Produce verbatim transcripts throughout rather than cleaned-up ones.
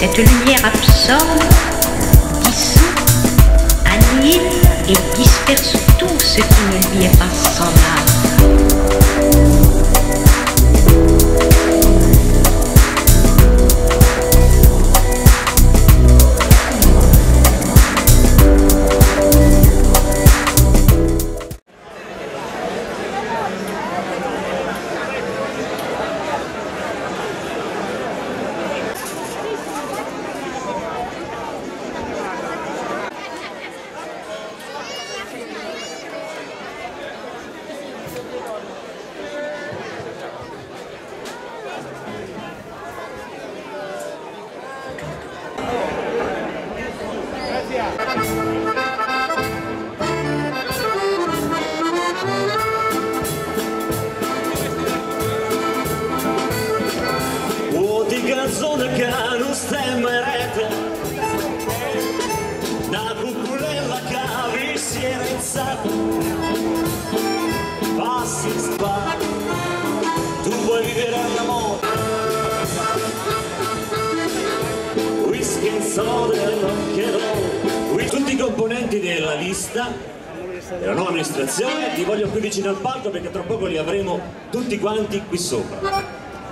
Cette lumière absorbe, dissout, annihile et disperse tout ce qui ne lui est pas semblable. O di canzone che non stemma rete, una cucurella che vi si è rezzata, passi spa, tu vuoi vivere all'amore, whisky in soda non chiedo. Tutti i componenti della lista della nuova amministrazione ti voglio qui vicino al palco perché tra poco li avremo tutti quanti qui sopra.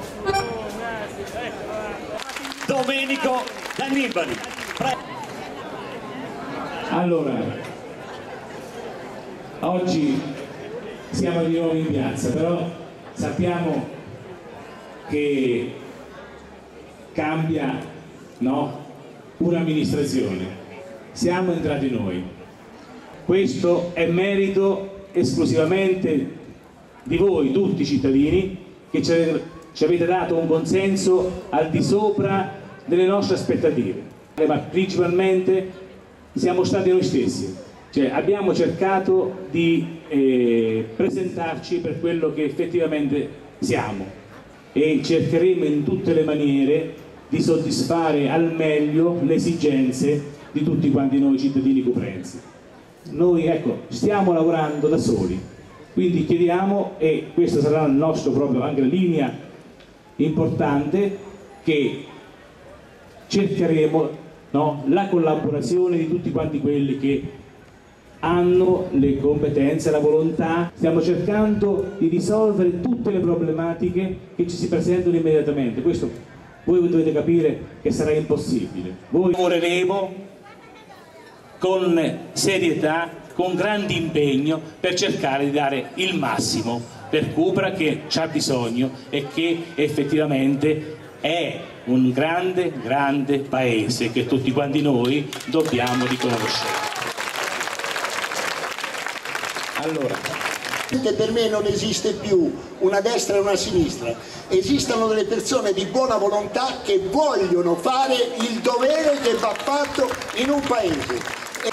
Domenico D'Annibali. Allora, oggi siamo di nuovo in piazza, però sappiamo che cambia, no? Un'amministrazione. Siamo entrati noi. Questo è merito esclusivamente di voi, tutti i cittadini, che ci avete dato un consenso al di sopra delle nostre aspettative, ma principalmente siamo stati noi stessi, cioè abbiamo cercato di eh, presentarci per quello che effettivamente siamo e cercheremo in tutte le maniere di soddisfare al meglio le esigenze di tutti quanti noi cittadini cuprensi. Noi ecco, stiamo lavorando da soli, quindi chiediamo, e questa sarà il nostro proprio anche la linea importante, che cercheremo, no, la collaborazione di tutti quanti quelli che hanno le competenze, la volontà. Stiamo cercando di risolvere tutte le problematiche che ci si presentano immediatamente. Questo voi dovete capire che sarà impossibile. Voi lavoreremo con serietà, con grande impegno per cercare di dare il massimo per Cupra, che c'ha bisogno e che effettivamente è un grande, grande paese che tutti quanti noi dobbiamo riconoscere. Allora, per me non esiste più una destra e una sinistra, esistono delle persone di buona volontà che vogliono fare il dovere che va fatto in un paese.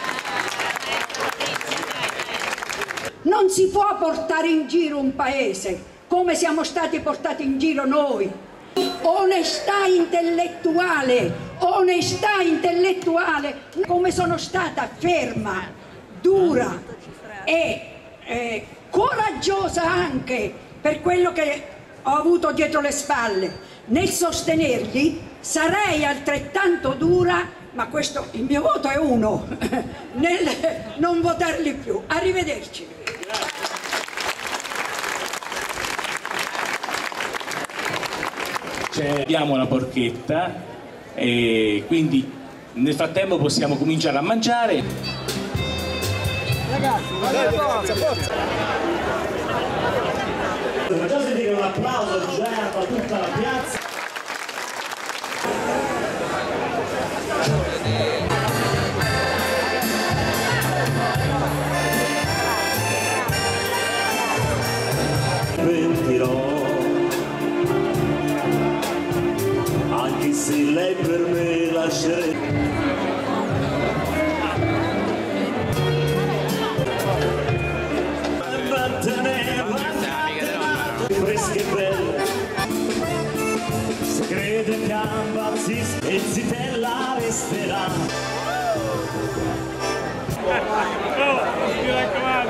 Non si può portare in giro un paese come siamo stati portati in giro noi. Onestà intellettuale, onestà intellettuale, come sono stata ferma, dura e eh, coraggiosa anche per quello che ho avuto dietro le spalle. Nel sostenerli sarei altrettanto dura, ma questo, il mio voto è uno, nel non votarli più. Arrivederci. Cioè, abbiamo la porchetta e quindi nel frattempo possiamo cominciare a mangiare. Ragazzi, forza, forza! Facciamo sentire un applauso girato a tutta la piazza. Mentirò, anche se lei per me lascerebbe. Fresche e belle, se crede che impazzisca e zitella resterà. Oh, mi raccomando,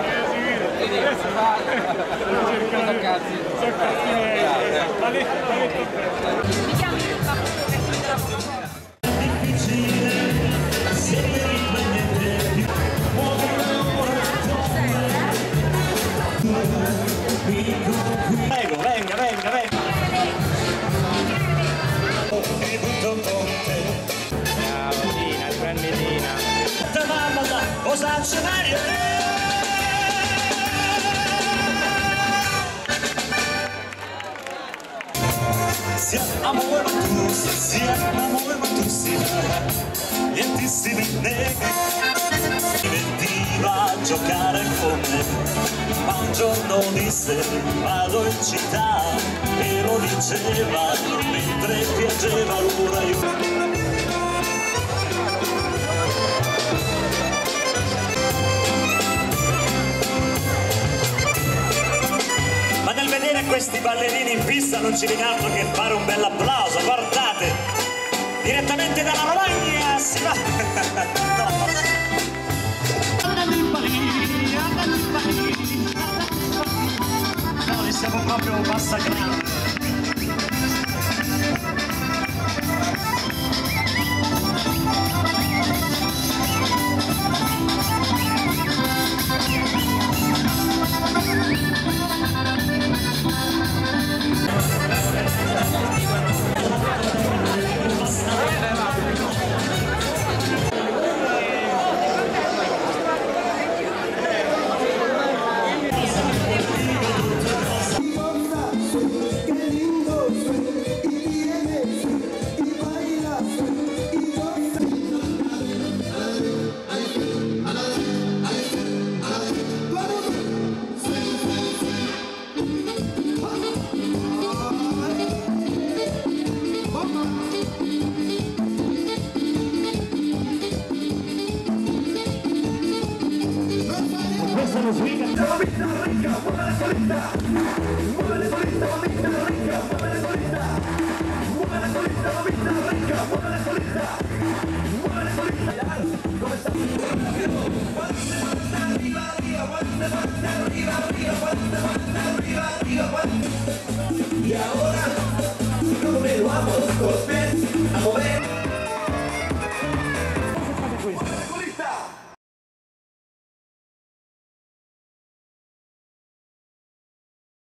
sono cazzi, sono cazzi miei. muovo tu, se sia, ma muovo tu sia, nientissimi negri, divertiva a giocare con me, ma un giorno disse vado in città, e lo diceva mentre piangeva l'ora io. Ma nel vedere questi ballerini in pista non ci viene altro che fare un bel applauso, guardate, direttamente dalla Romagna si va. No, li siamo proprio massacrati. Y ahora, no me vamos con a mover.